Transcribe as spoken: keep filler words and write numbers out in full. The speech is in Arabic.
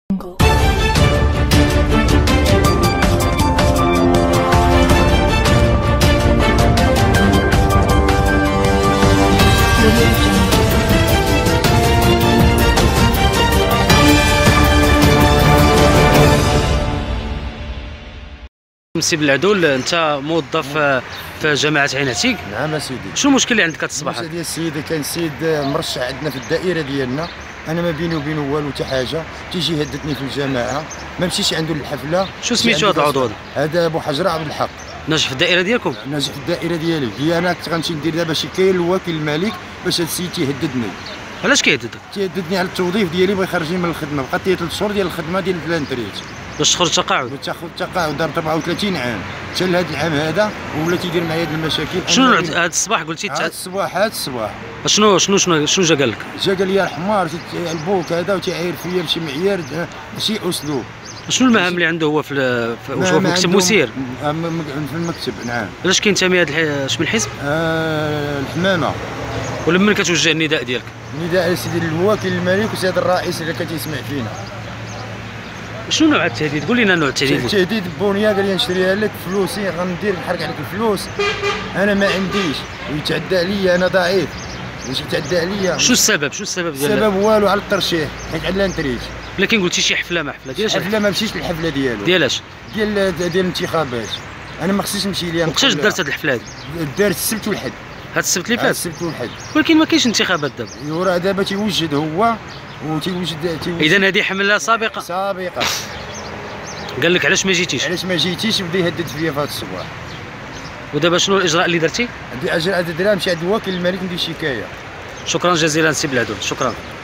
سي بالعدول، انت موظف في جماعه عين عتيق. نعم اسيدي. شنو المشكل اللي عندك هذا الصباح؟ المشكل ديال السيد، كان سيد مرشح عندنا في الدائره ديالنا، انا ما بيني وبينه والو حتى حاجه، تيجي يهددني في الجماعه، ما مشيتش عنده للحفله. شو سميتو هذا العضو هذا؟ هذا ابو حجره عبد الحق. ناجح في الدائره ديالكم؟ ناجح في الدائره ديالي. هي انا كنت غنمشي ندير دابا شي كاين الوكيل الملك باش هذا السيد تيهددني. علاش كيهددك؟ تيهددني على التوظيف ديالي، بغا يخرجني من الخدمه، بقات لي ثلاث شهور ديال الخدمه ديال الفلانتريت باش تخرج تقاعد. باش تاخذ تقاعد، دارت أربعة وثلاثين عام حتى لهذا العام هذا، ولا تيدير معايا هاد المشاكل. شنو هذا الصباح قلتي؟ هذا الصباح هذا الصباح شنو شنو شنو شنو جا قال لك؟ جا قال لي الحمار البوك هذا، وتيعاير فيا بشي معيار ماشي اسلوب. شنو المهام اللي عنده هو في واش هو في المكتب مسير؟ في المكتب نعم. علاش كينتمي هذا شمن الحزب؟ آه الحمامه. ولمن كتوجه النداء ديالك؟ النداء سيدي الوكيل الملك وسيد الرئيس اللي كتسمع فينا. شنو نوع التهديد؟ قول لنا نوع التهديد. التهديد بونيه، قال لي نشريها لك فلوسي غندير نحرق عليك الفلوس، انا ما عنديش، ويتعدى عليا، انا ضعيف باش يتعدى عليا. شو السبب؟ شو السبب ديال السبب والو، على الترشيح، حيت على الانتريج. لكن قلتي شي حفله ما حفله ديال حفله ما مشيتش للحفله ديالو. ديالاش؟ ديال ديال الانتخابات، انا ما خصنيش نمشي ليها. وقتاش دارت هذه الحفله هذه؟ دارت السبت والحد. هذا السبت اللي فات؟ السبت والحد. ولكن ما كاينش انتخابات دابا. وراه دابا تيوجد هو وتيوجد تيوجد. اذا هذه حمله سابقه. سابقه. قال لك علاش ما جيتيش؟ علاش ما جيتيش؟ بدا يهدد فيا في هذا الصباح. ودابا شنو الاجراء اللي درتي؟ الاجراء اللي درت، نمشي عند الوكيل الملك ندير شكايه. شكرا جزيلا سي بلعدول، شكرا.